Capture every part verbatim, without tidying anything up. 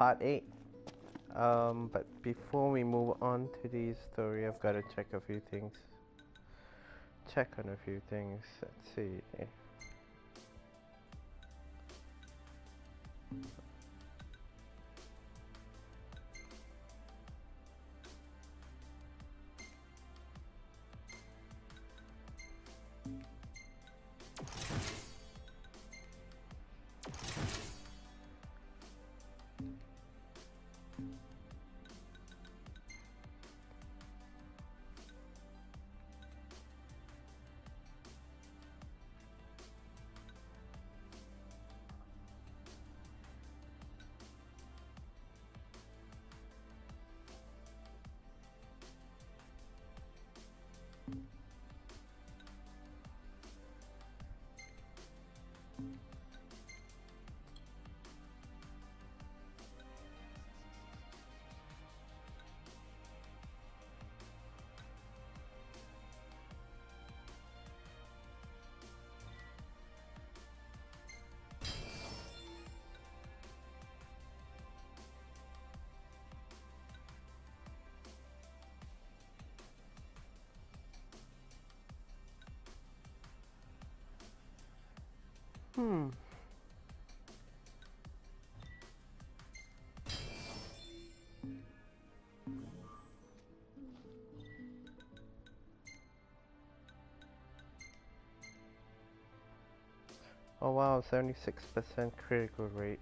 part eight. Um, but before we move on to the story, I've got to check a few things. Check on a few things. Let's see. Hmm. Oh wow, seventy-six percent critical rate.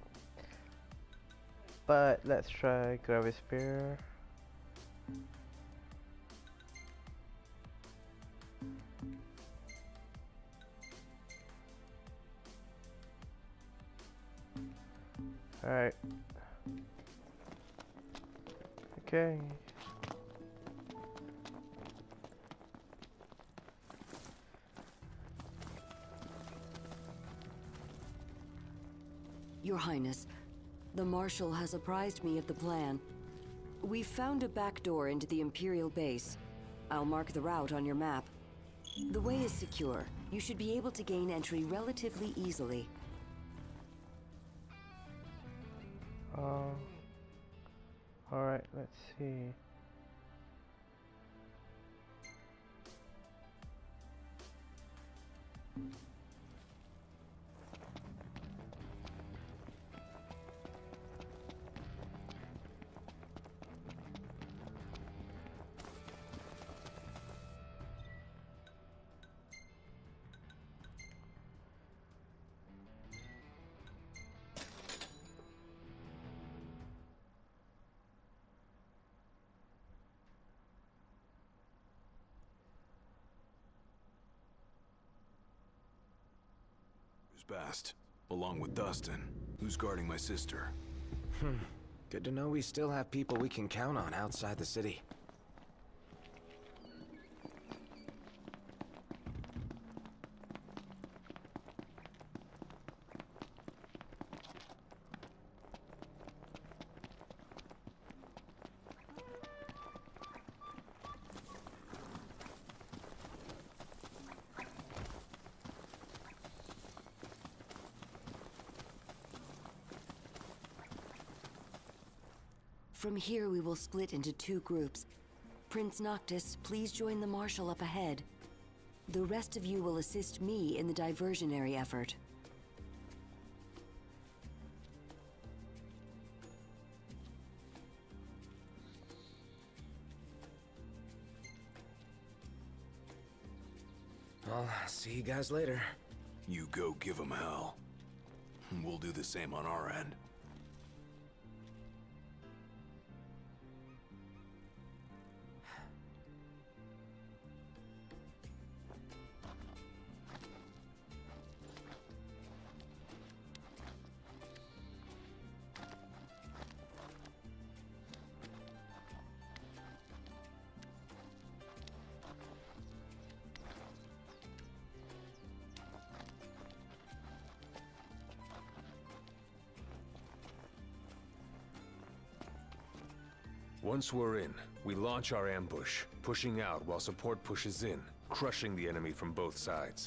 But let's try Gravispear. Alright. Okay. Your Highness, the Marshal has apprised me of the plan. We've found a back door into the Imperial base. I'll mark the route on your map. The way is secure. You should be able to gain entry relatively easily. Um. Alright, let's see. Bast, along with Dustin. Who's guarding my sister? Hmm. Good to know we still have people we can count on outside the city. From here, we will split into two groups. Prince Noctis, please join the Marshal up ahead. The rest of you will assist me in the diversionary effort. I'll see you guys later. You go give them hell. We'll do the same on our end. Once we're in, we launch our ambush, pushing out while support pushes in, crushing the enemy from both sides.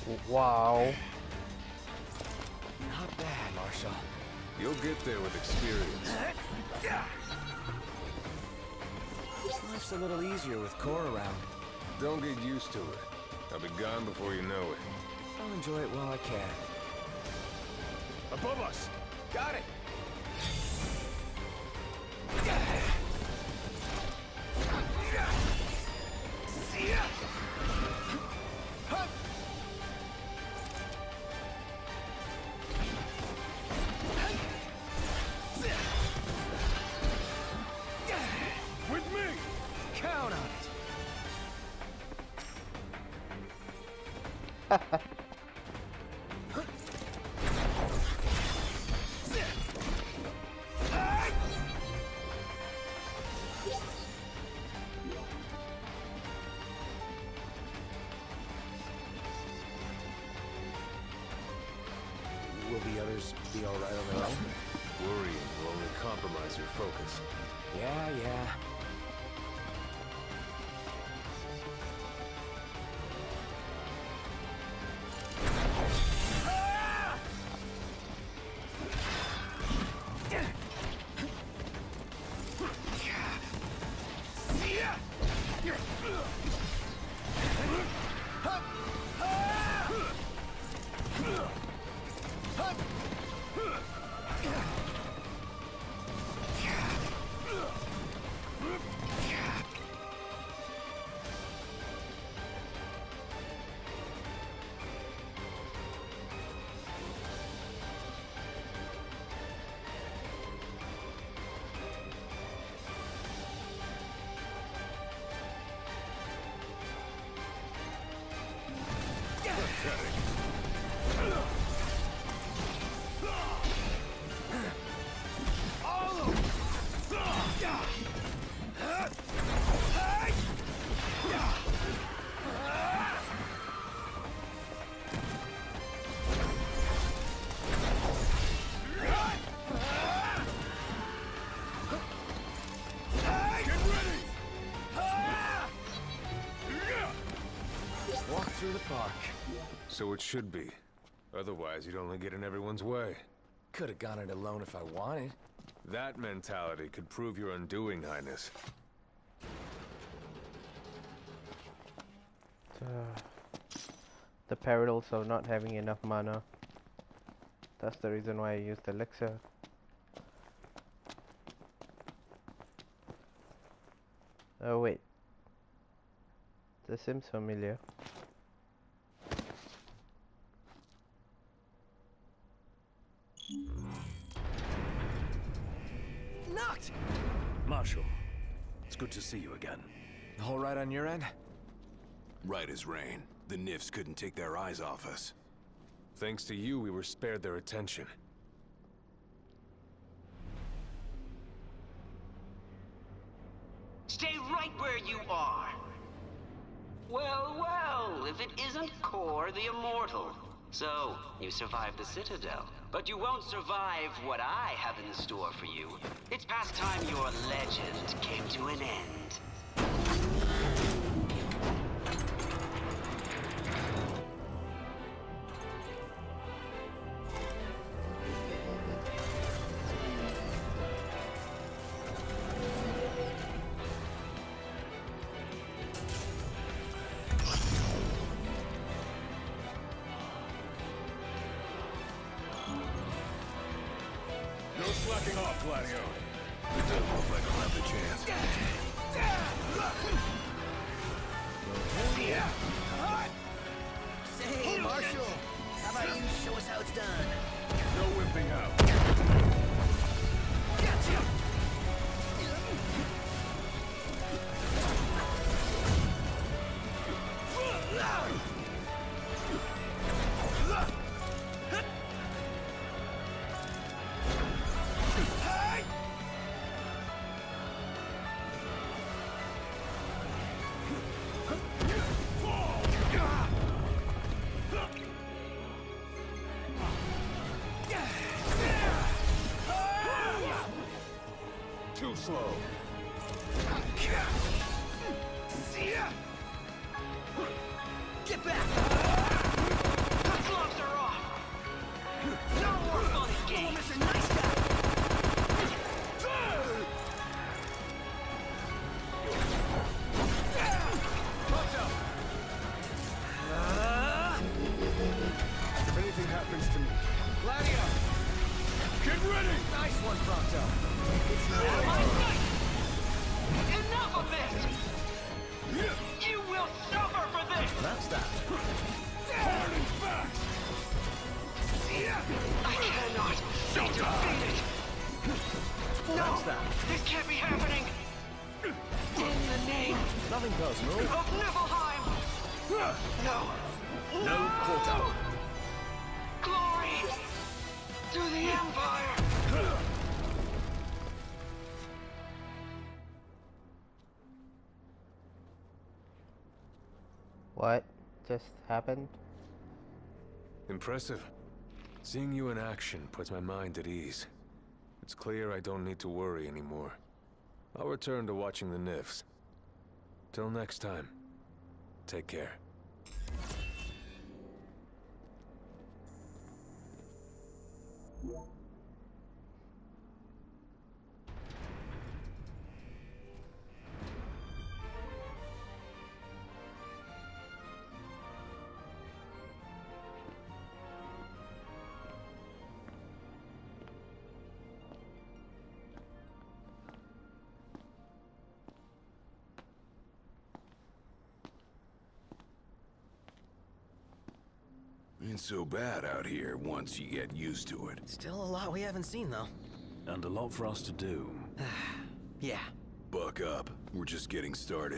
Wow. Not bad, Marshall. You'll get there with experience. Life's a little easier with Core around. Don't get used to it. I'll be gone before you know it. I'll enjoy it while I can. Above us! Got it! With me! Count on it! Will the others be all right on their own? Worrying will only compromise your focus. Yeah, yeah. Walk through the park. So it should be. Otherwise, you'd only get in everyone's way. Could have gone it alone if I wanted. That mentality could prove your undoing, Highness. Uh, the perils of not having enough mana. That's the reason why I used elixir. Oh wait. This seems familiar. Knocked! Marshal, it's good to see you again. All right on your end? Right as rain. The Nifs couldn't take their eyes off us. Thanks to you, we were spared their attention. Stay right where you are. Well, well, if it isn't Core the Immortal. So, you survived the Citadel. But you won't survive what I have in store for you. It's past time your legend came to an end. No slacking off, Gladio. It doesn't look like I'll have the chance. Say, Marshal, how about you show us how it's done? No whipping out. Gotcha! one, Prompto. Out of my sight! Enough of this! You will suffer for this! That's that. Hard and fast! I cannot be defeated! No! That's that. This can't be happening! In the name Nothing personal. of Niflheim! No! No quarter. Glory to the Empire! What just happened? Impressive. Seeing you in action puts my mind at ease. It's clear I don't need to worry anymore. I'll return to watching the Nifs. Till next time, take care. Ain't so bad out here once you get used to it. Still a lot we haven't seen, though. And a lot for us to do. Yeah. Buck up. We're just getting started.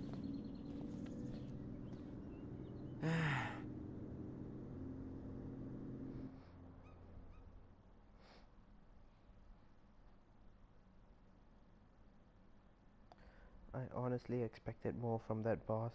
I honestly expected more from that boss.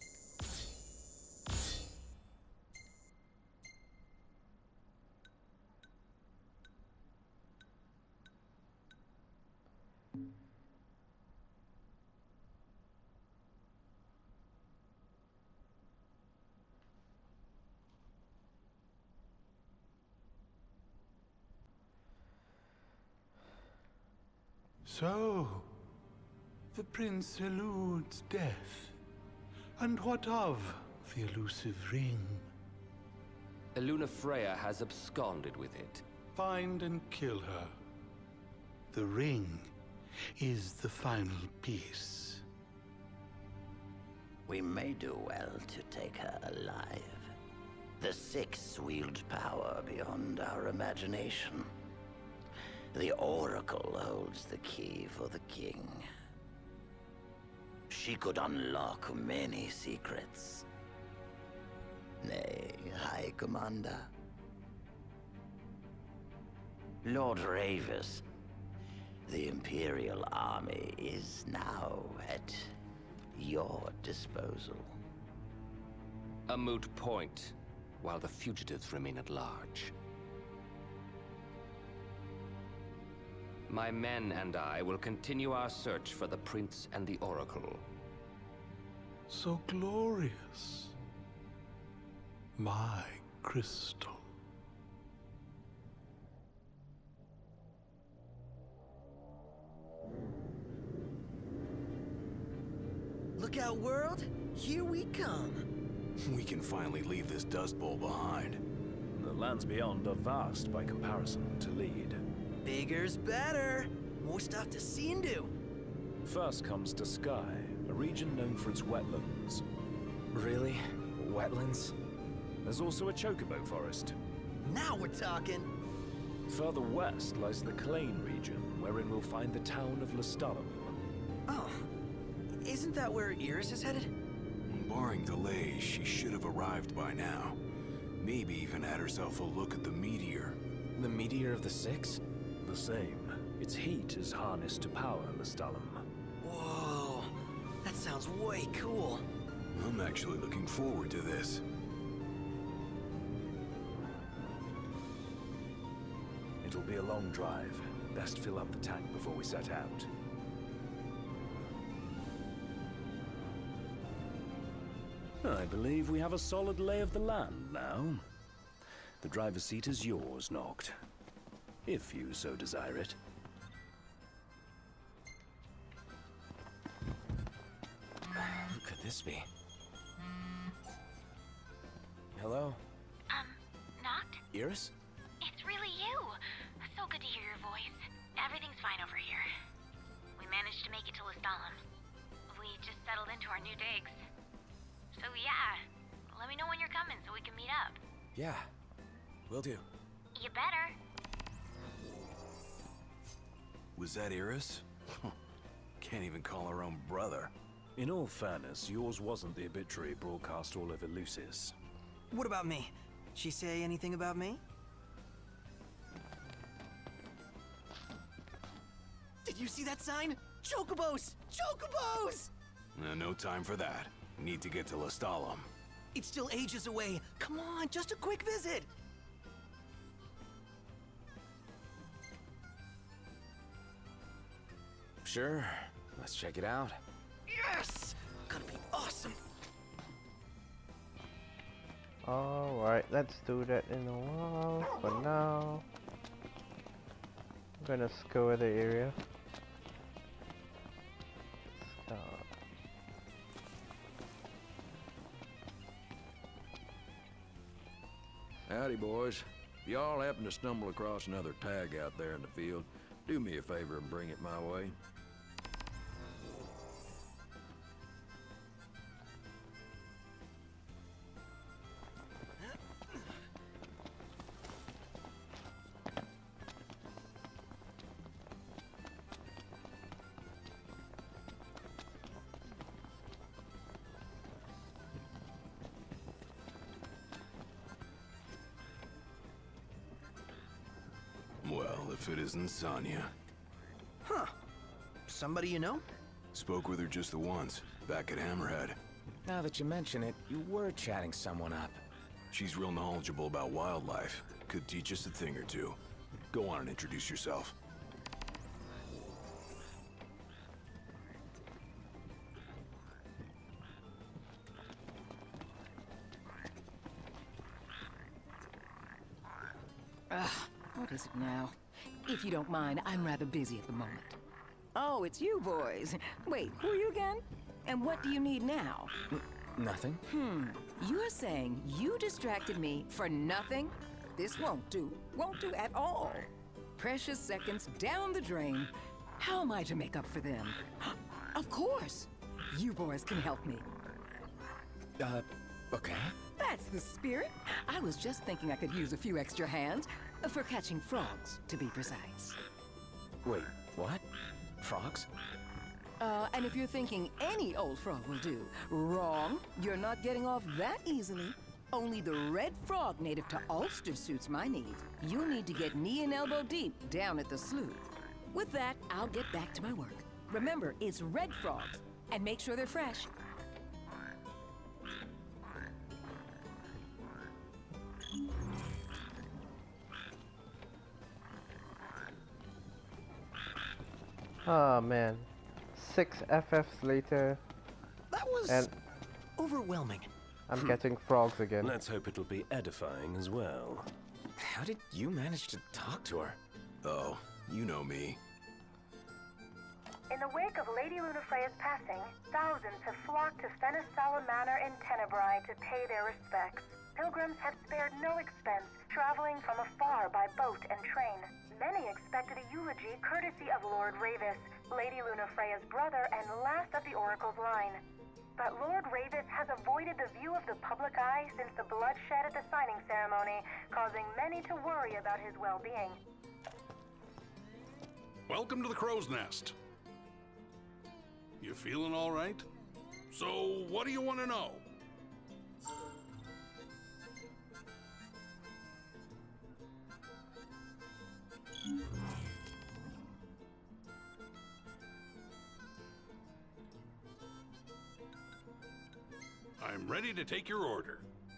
So, the prince eludes death. And what of the elusive ring? Eluna Freya has absconded with it. Find and kill her. The ring is the final piece. We may do well to take her alive. The Six wield power beyond our imagination. The Oracle holds the key for the king. She could unlock many secrets. Nay, High Commander. Lord Ravis, the Imperial Army is now at your disposal. A moot point, while the fugitives remain at large. My men and I will continue our search for the Prince and the Oracle. So glorious. My crystal. Look out, world! Here we come! We can finally leave this Dust Bowl behind. The lands beyond are vast by comparison to Lead. Bigger's better! More stuff to see and do! First comes Duscae, a region known for its wetlands. Really? Wetlands? There's also a chocobo forest. Now we're talking! Further west lies the Clane region, wherein we'll find the town of Lestallum. Oh. Isn't that where Iris is headed? Barring delays, she should have arrived by now. Maybe even had herself a look at the meteor. The meteor of the Six? The same. Its heat is harnessed to power Lestallum. Whoa. That sounds way cool. I'm actually looking forward to this. It'll be a long drive. Best fill up the tank before we set out. I believe we have a solid lay of the land now. The driver's seat is yours, Noct. If you so desire it. Who could this be? Hello? Um, Noct? Iris? It's really you. So good to hear your voice. managed to make it to Lestalem. We just settled into our new digs. So yeah, let me know when you're coming so we can meet up. Yeah, will do. You better. Was that Iris? Can't even call her own brother. In all fairness, yours wasn't the obituary broadcast all over Lucis. What about me? She say anything about me? Did you see that sign? Chocobos! Chocobos! Uh, no time for that. Need to get to Lestalem. It's still ages away. Come on, just a quick visit. Sure, let's check it out. Yes! Gonna be awesome. Alright, let's do that in a while. For now, I'm gonna scour the area. Let's go. Howdy, boys. If y'all happen to stumble across another tag out there in the field, do me a favor and bring it my way. Well, if it isn't Sonya. Huh. Somebody you know? Spoke with her just the once, back at Hammerhead. Now that you mention it, you were chatting someone up. She's real knowledgeable about wildlife. Could teach us a thing or two. Go on and introduce yourself. Ugh, what is it now? If you don't mind, I'm rather busy at the moment. Oh, it's you boys. Wait, who are you again? And what do you need now? N nothing. Hmm, you're saying you distracted me for nothing? This won't do. Won't do at all. Precious seconds down the drain. How am I to make up for them? Of course. You boys can help me. Uh, okay. That's the spirit. I was just thinking I could use a few extra hands. For catching frogs, to be precise. Wait, what? Frogs? Uh, and if you're thinking any old frog will do, wrong. You're not getting off that easily. Only the red frog native to Ulster suits my needs. You'll need to get knee and elbow deep down at the slough. With that, I'll get back to my work. Remember, it's red frogs, and make sure they're fresh. Oh man, six F Fs later. That was and overwhelming. I'm getting frogs again. Let's hope it'll be edifying as well. How did you manage to talk to her? Oh, you know me. In the wake of Lady Lunafreya's passing, thousands have flocked to Fenestala Manor in Tenebrae to pay their respects. Pilgrims have spared no expense, traveling from afar by boat and train. Many expected a eulogy courtesy of Lord Ravis, Lady Lunafreya's brother and last of the Oracle's line. But Lord Ravis has avoided the view of the public eye since the bloodshed at the signing ceremony, causing many to worry about his well-being. Welcome to the Crow's Nest. You feeling all right? So, what do you want to know? I'm ready to take your order.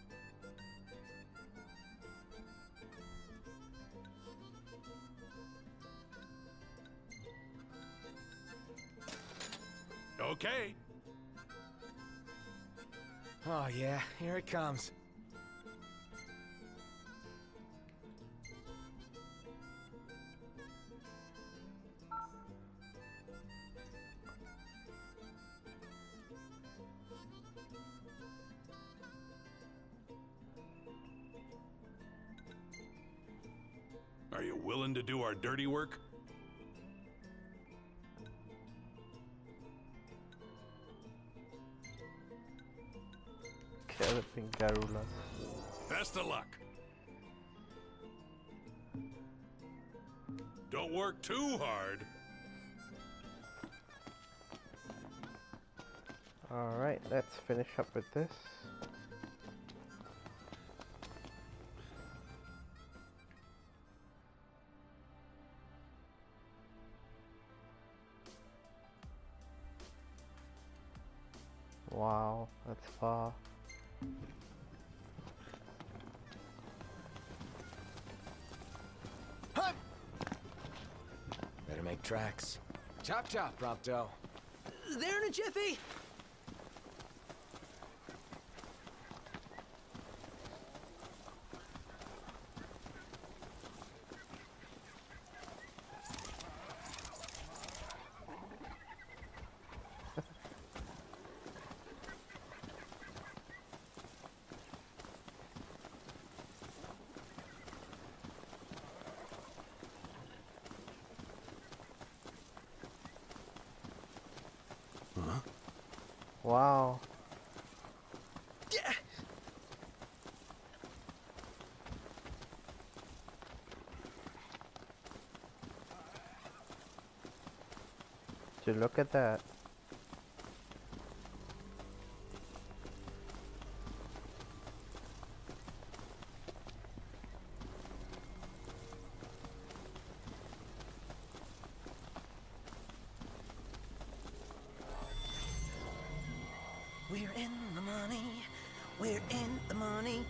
Okay. Oh yeah, here it comes. Are you willing to do our dirty work? Galloping Garulas. Best of luck. Don't work too hard. Alright, let's finish up with this. Wow, that's far. Better make tracks. Chop chop, Prompto. There in a jiffy! Wow. Yeah. Did you look at that? We're in the money. We're in the money.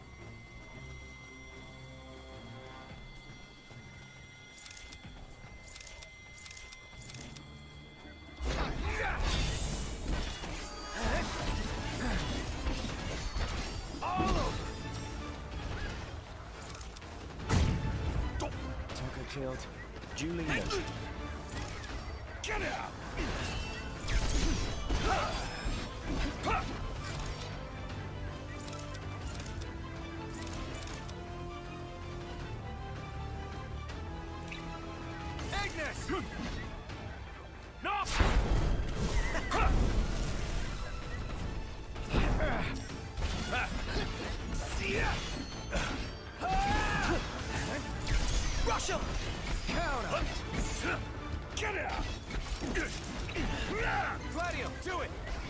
All over. Tucker killed. Julie mentioned. Get out! Ignis! No! Rush him! Count on it. Get out! Gladio, do it!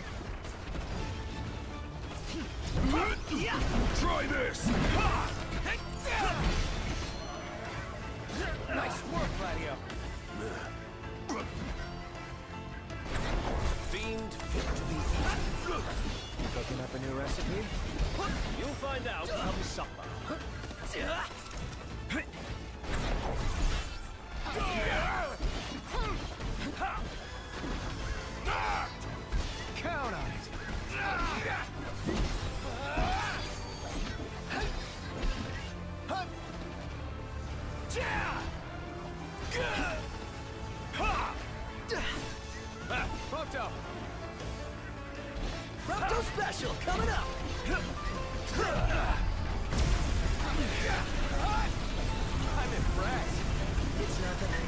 Try this! Nice work, Gladio. Fiend fit to be eaten. Cooking up a new recipe? You'll find out come supper. Count on it. Prompto! Prompto special coming up! I'm impressed. It's nothing.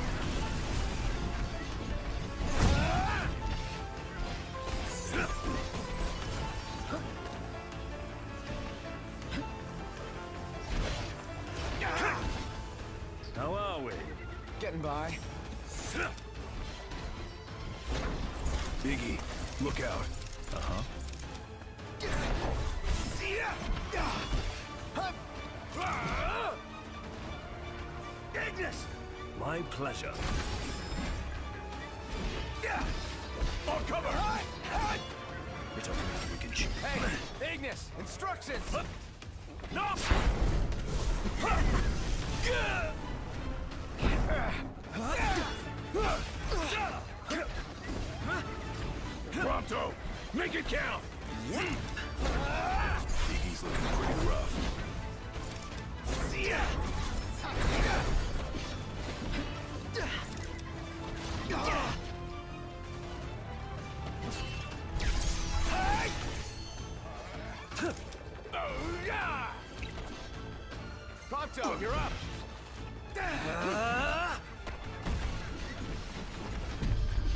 How are we? Getting by. Iggy, look out. Uh-huh. Ignis! My pleasure. On cover! It's over now, we can shoot. Hey, Ignis, instructions! No! Prompto! Make it count! Iggy's looking pretty rough. Prompto, you're up!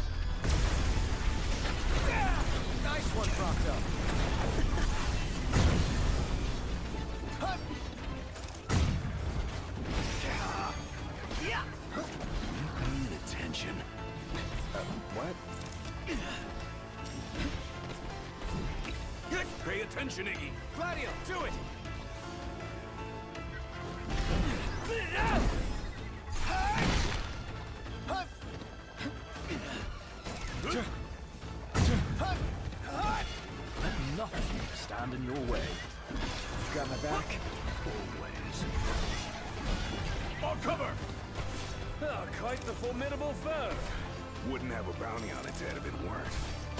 Nice one, Prompto. attention, Iggy. Gladio, do it! Let nothing stand in your way. You've got my back. Always. On cover! Ah, quite the formidable foe. Wouldn't have a bounty on its head if it weren't.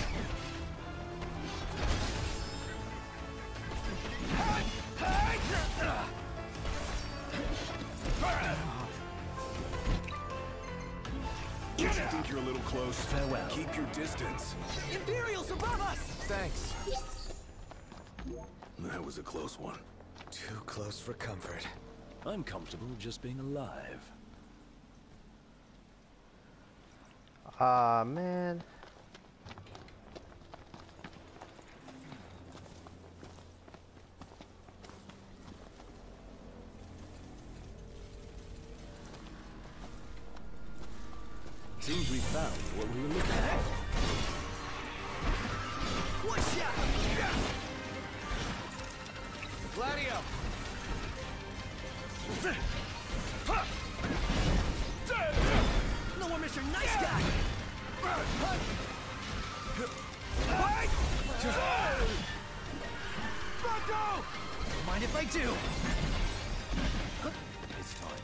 Don't you think you're a little close? Farewell. Keep your distance. Imperials above us! Thanks. That was a close one. Too close for comfort. I'm comfortable just being alive. Ah, man. Seems we found what we were looking for. One shot! Gladio! No more Mister Nice Guy! Bronco! Don't mind if I do! It's time.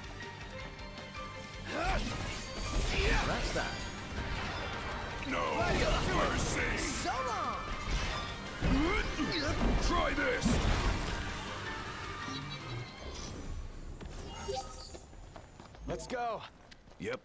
That's that. No Gladio, mercy! so long! Try this! Let's go. Yep.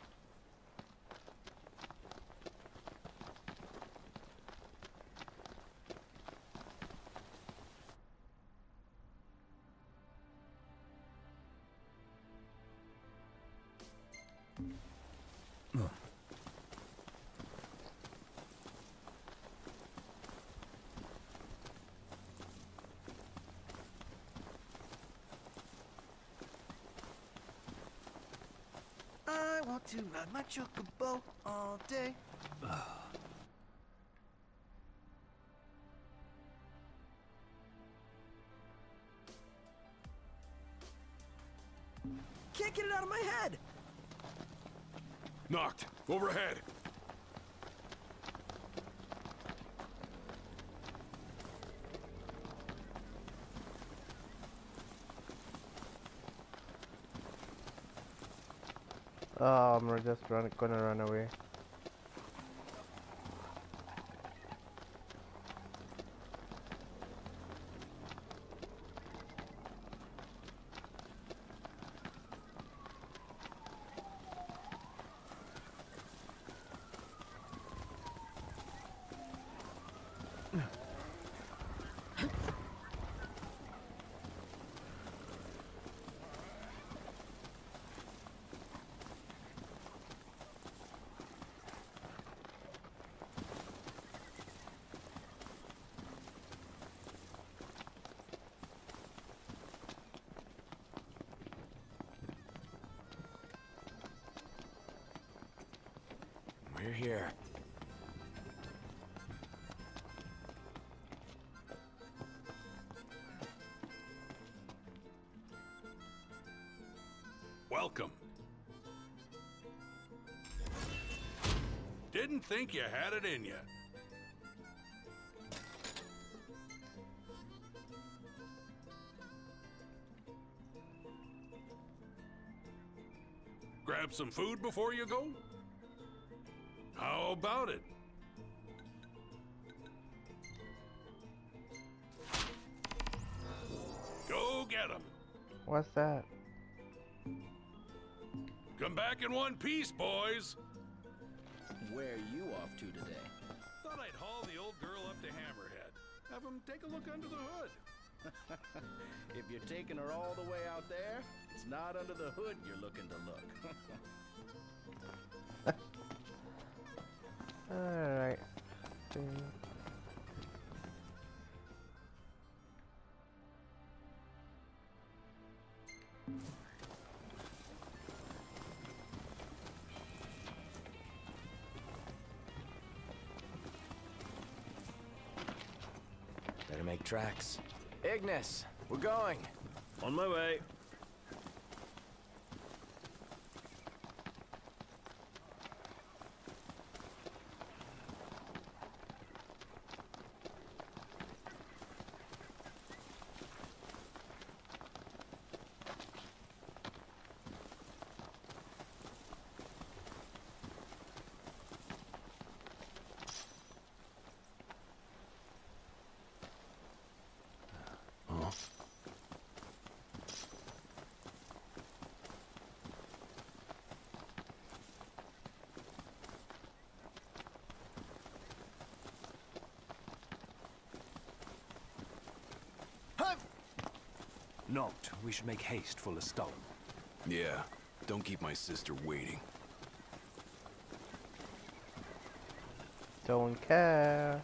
I want to ride my chocobo all day. Can't get it out of my head! Knocked. Overhead. Oh, I'm just run, gonna run away. We're here. Welcome. Didn't think you had it in you. Grab some food before you go? How about it? Go get 'em. What's that? Come back in one piece, boys. Where are you off to today? Thought I'd haul the old girl up to Hammerhead. Have 'em take a look under the hood. If you're taking her all the way out there, it's not under the hood you're looking to look. Alright. Better make tracks. Ignis, we're going. On my way. Noct, we should make haste for Lestalem. Yeah, don't keep my sister waiting. Don't care.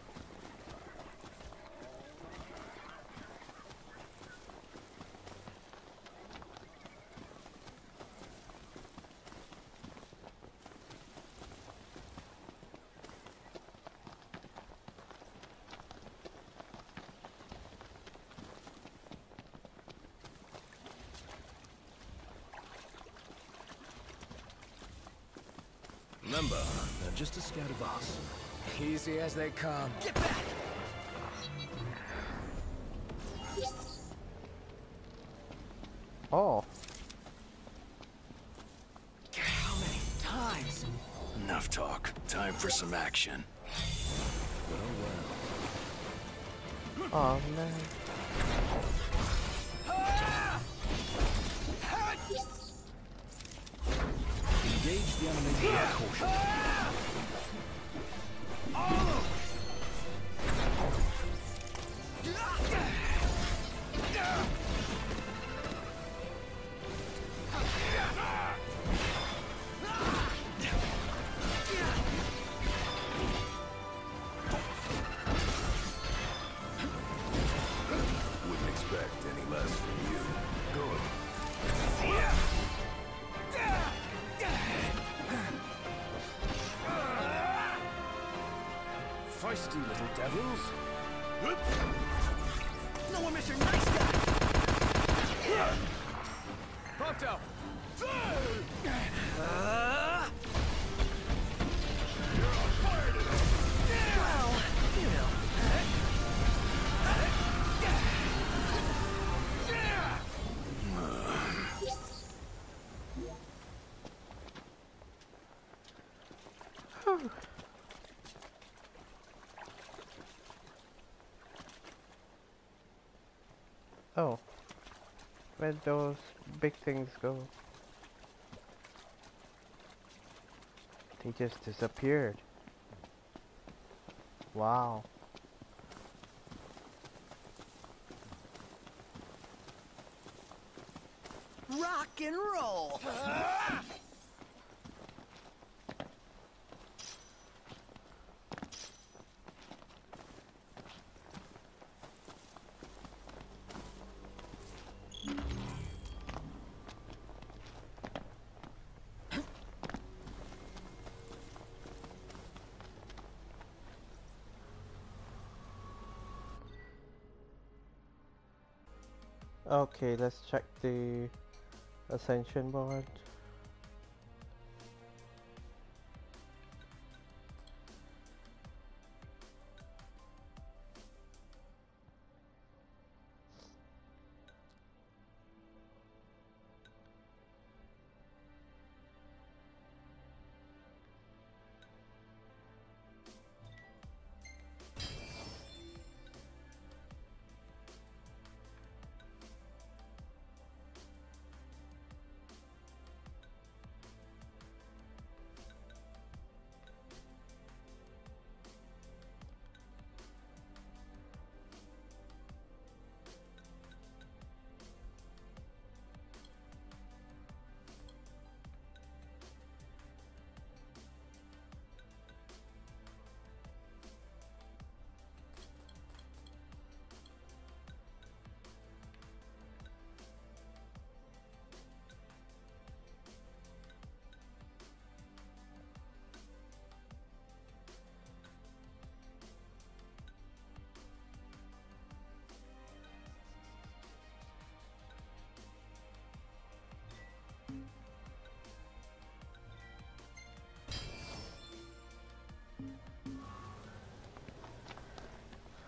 Remember, they're just a scared of us. Easy as they come. Get back! Oh. How many times? Enough talk. Time for some action. Oh man. Engage the enemy with caution. Wouldn't expect any less from you. Good. Feisty little devils. No one miss your nice guy! Pumped up. Uh, well, you know. Oh. Where'd those big things go? They just disappeared. Wow. Rock and roll! Okay, let's check the ascension board.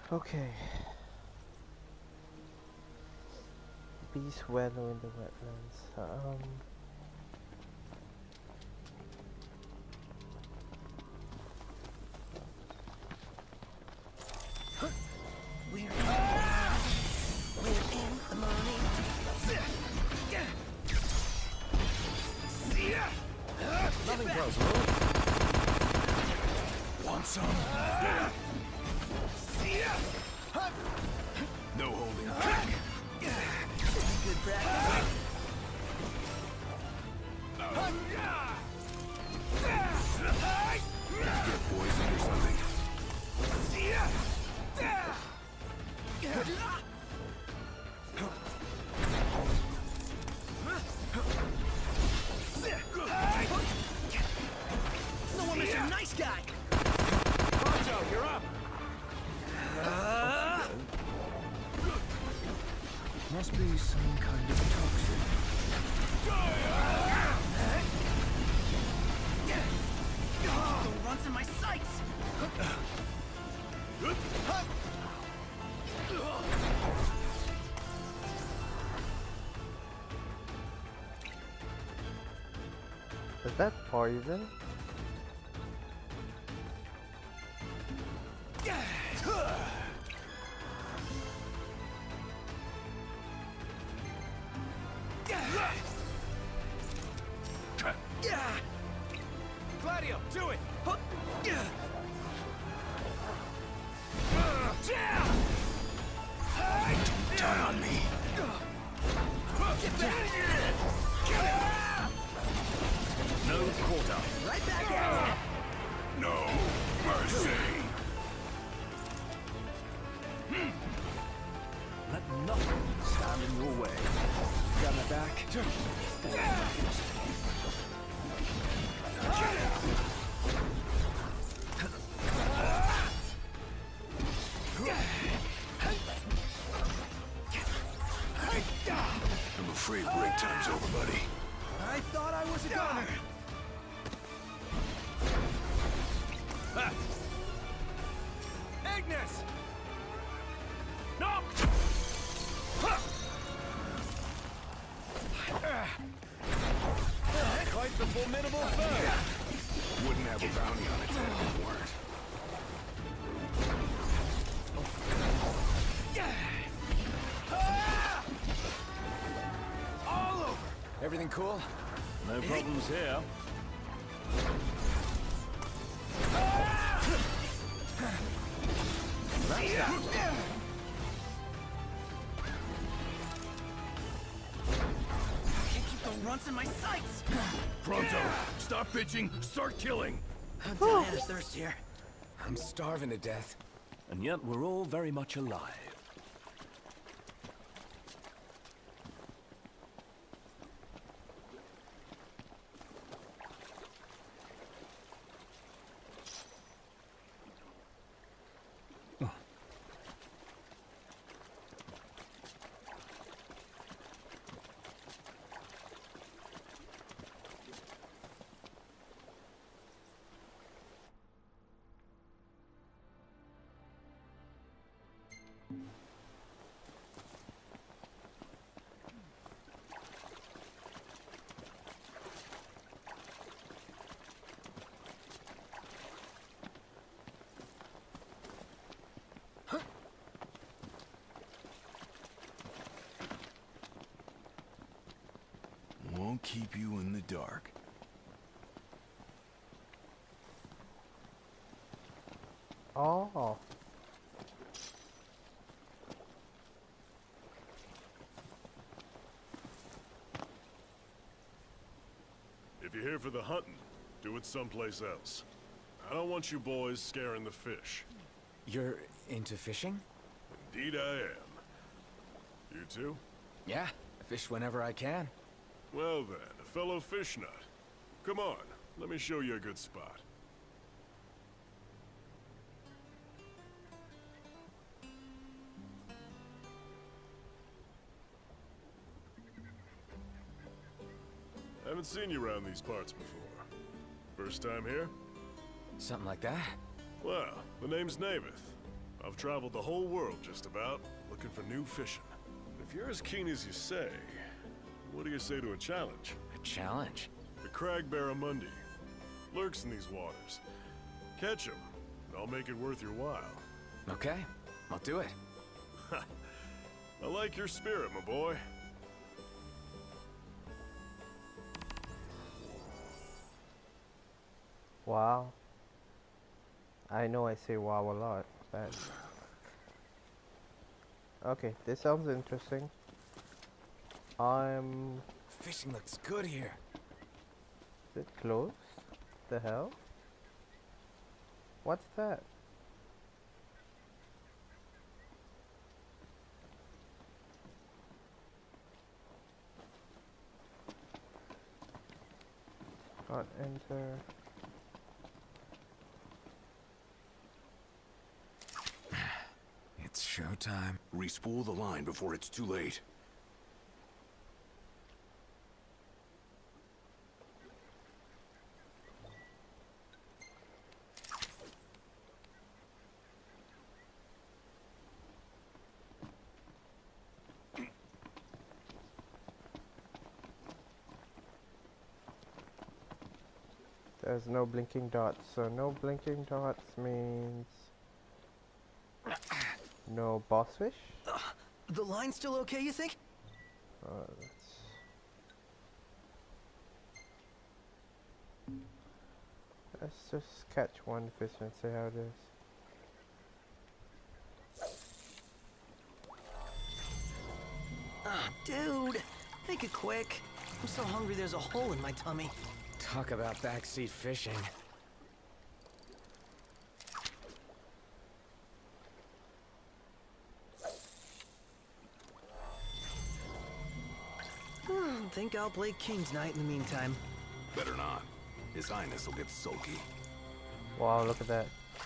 Okay. Be swallow in the wetlands. Um. We're in, we're in the morning. Nothing personal. Want some? No holding back. Good practice. Get poison or something. No one, Mister Nice Guy. Poncho, you're up. Uh, Must be some kind of toxin. The runs in my sights. Is that poison? Gladio, do it. Turn on me. Get back. No quarter. Right back at you. No mercy. Let nothing stand in your way. Got my back. I'm afraid break time's over, buddy. I thought I was a gunner. Ignis! No! Quite the formidable foe. Wouldn't have a bounty on its head if it weren't. All over. Everything cool? No problems here. That's that. Can't keep the runs in my sights. Pronto, stop bitching, start killing. I'm dying of thirst here. I'm starving to death. And yet we're all very much alive. Won't keep you in the dark. Oh. If you're here for the hunting, do it someplace else. I don't want you boys scaring the fish. You're into fishing? Indeed I am. You too? Yeah, I fish whenever I can. Well then, a fellow fish nut. Come on, let me show you a good spot. Haven't seen you around these parts before. First time here? Something like that? Well, the name's Navith. I've traveled the whole world just about, looking for new fishing. If you're as keen as you say, what do you say to a challenge? A challenge? The Crag Barramundi. Lurks in these waters. Catch him, and I'll make it worth your while. Okay, I'll do it. I like your spirit, my boy. Wow. I know I say wow a lot, but... Okay, this sounds interesting. I'm... Fishing looks good here. Is it close? The hell? What's that? Can't enter. It's showtime. Respool the line before it's too late. There's no blinking dots, so no blinking dots means no boss fish? Uh, the line's still okay, you think? Uh, let's... let's just catch one fish and see how it is. Ah, dude! Make it quick. I'm so hungry there's a hole in my tummy. Talk about backseat fishing. Think I'll play King's Knight in the meantime. Better not. His Highness will get sulky. Wow, look at that.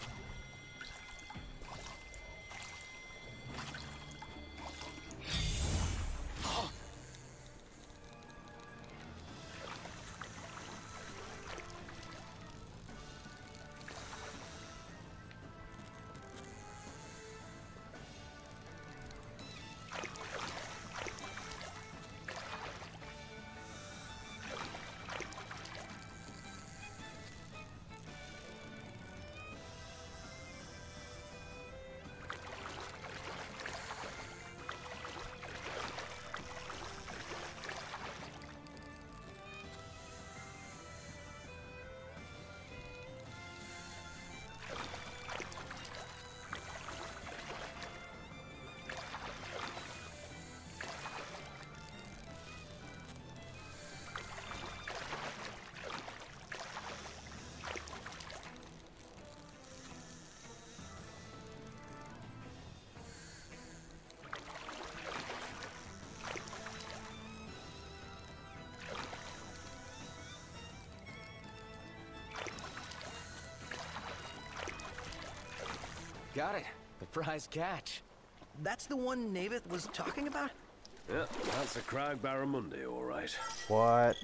Got it. The prize catch. That's the one Navith was talking about? Yeah, that's a Crag Barramundi, all right. What?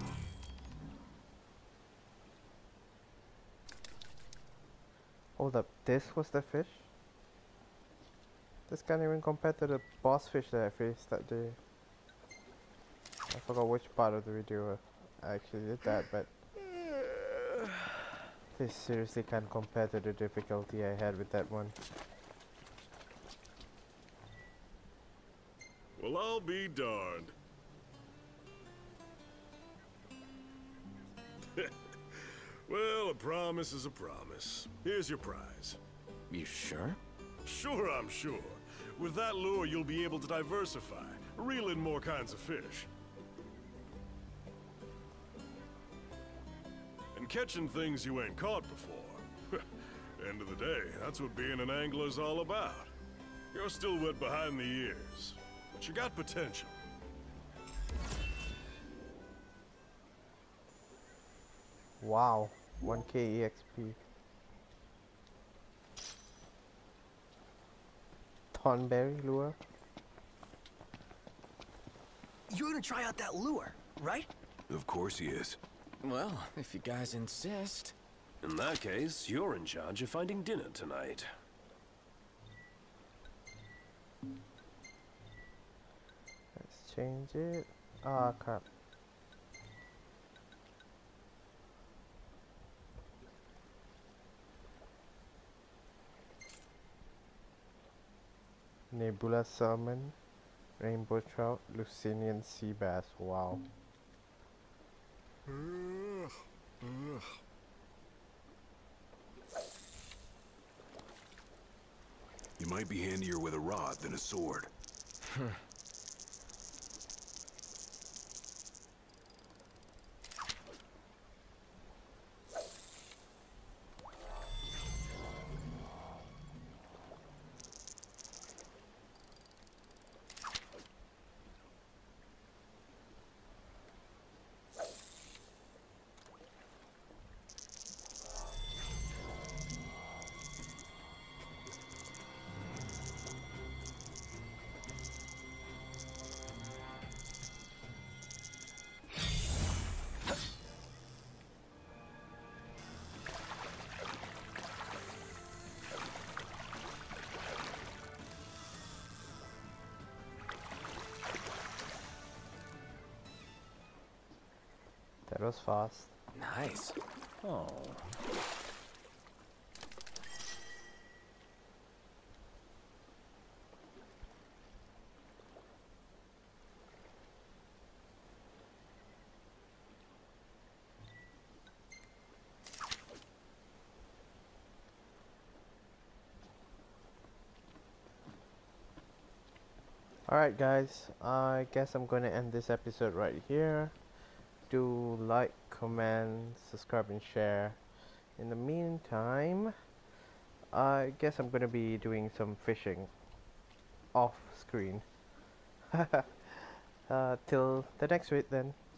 Hold up, this was the fish? This can't even compare to the boss fish that I faced that day. I forgot which part of the video I actually did that, but this seriously can't compare to the difficulty I had with that one. Well, I'll be darned. Well, a promise is a promise. Here's your prize. You sure? Sure, I'm sure. With that lure, you'll be able to diversify, reel in more kinds of fish. And catching things you ain't caught before. End of the day, that's what being an angler's all about. You're still wet behind the ears, but you got potential. Wow, one K E X P. Thornberry lure. You're gonna try out that lure, right? Of course he is. Well, if you guys insist. In that case, you're in charge of finding dinner tonight. change it. Ah, crap. Nebula salmon, rainbow trout, Lucinian sea bass. Wow. Ugh. Ugh. You might be handier with a rod than a sword. That was fast. Nice. Oh. Alright guys, I guess I'm going to end this episode right here. Do like, comment, subscribe and share. In the meantime, I guess I'm going to be doing some fishing off screen. uh, till the next week then.